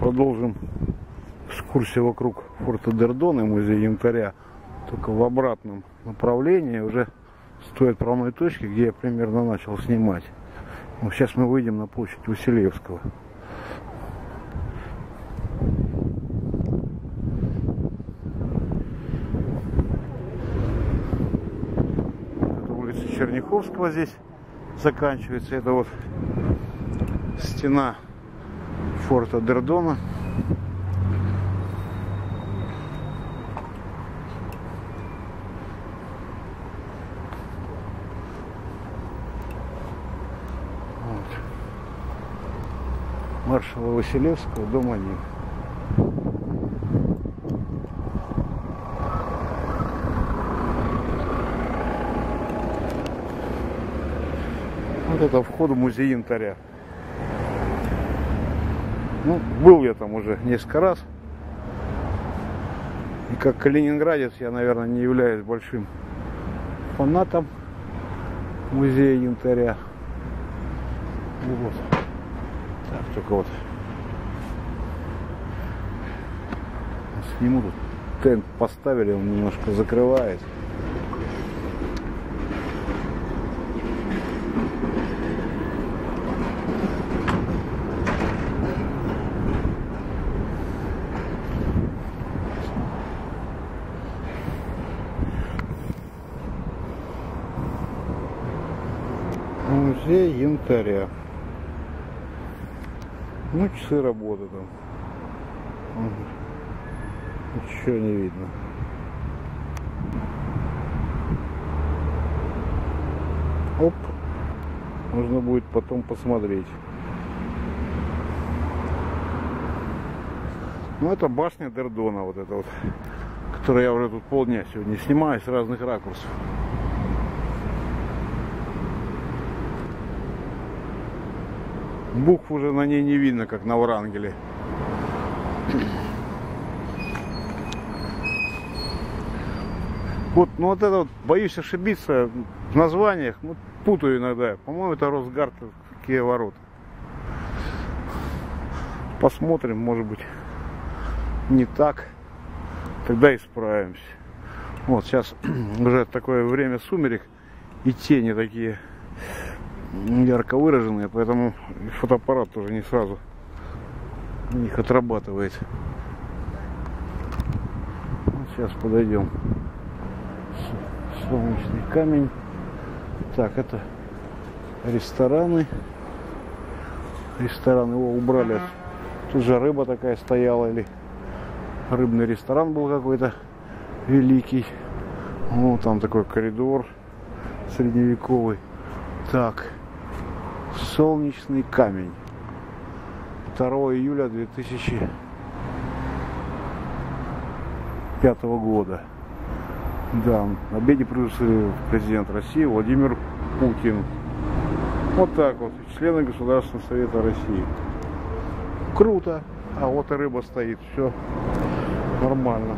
Продолжим экскурсию вокруг форта Дердона и музея янтаря, только в обратном направлении, уже с той отправной точки, где я примерно начал снимать. Вот сейчас мы выйдем на площадь Василевского. Это улица Черняховского здесь заканчивается. Это вот стена форта Дердона. Маршала Василевского, дом 1. Вот это вход в музей янтаря. Ну, был я там уже несколько раз. И как калининградец я, наверное, не являюсь большим фанатом музея янтаря. Вот. Так, только вот сниму, тут тент поставили, он немножко закрывает. Музей янтаря. Ну, часы работы там. Ничего не видно. Оп. Нужно будет потом посмотреть. Ну, это башня Дердона, вот эта вот, которую я уже тут полдня сегодня снимаю с разных ракурсов. Букв уже на ней не видно, как на Врангеле. Вот, ну вот это вот, боюсь ошибиться в названиях, ну, путаю иногда. По-моему, это Росгвардские ворота. Посмотрим, может быть, не так. Тогда исправимся. Вот, сейчас уже такое время сумерек, и тени такие ярко выраженные, поэтому фотоаппарат тоже не сразу на них отрабатывает. Вот сейчас подойдем. Солнечный камень. Так, это рестораны. Ресторан, его убрали. Тут же рыба такая стояла, или рыбный ресторан был какой-то великий. Вот там такой коридор средневековый. Так, солнечный камень. 2 июля 2005 года. Да, на обеде присутствовали президент России Владимир Путин. Вот так вот, члены Государственного Совета России. Круто. А вот и рыба стоит, все нормально.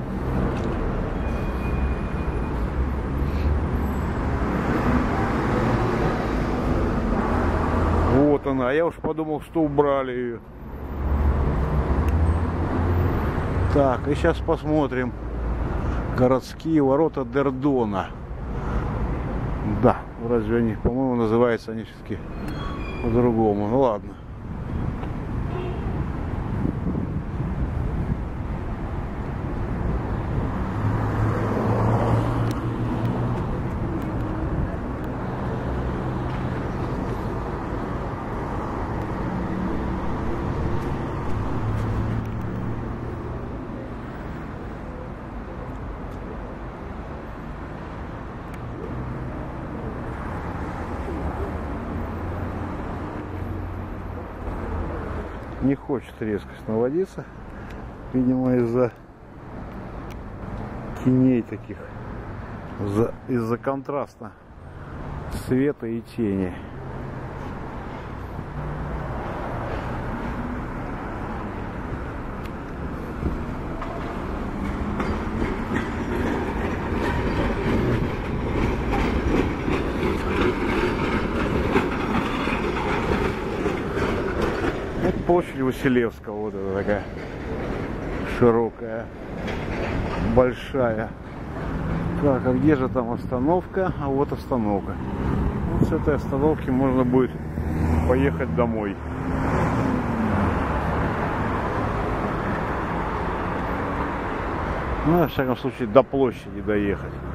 Вот она, я уж подумал, что убрали ее. Так, и сейчас посмотрим. Городские ворота Дердона. Да, разве они, по-моему, называются они все-таки по-другому. Ну ладно. Не хочет резкость наводиться, видимо, из-за теней таких, из-за контраста света и тени. площадь Василевского. Вот это такая широкая, большая. Так, а где же там остановка? А вот остановка. Вот с этой остановки можно будет поехать домой. Ну, во всяком случае, до площади доехать.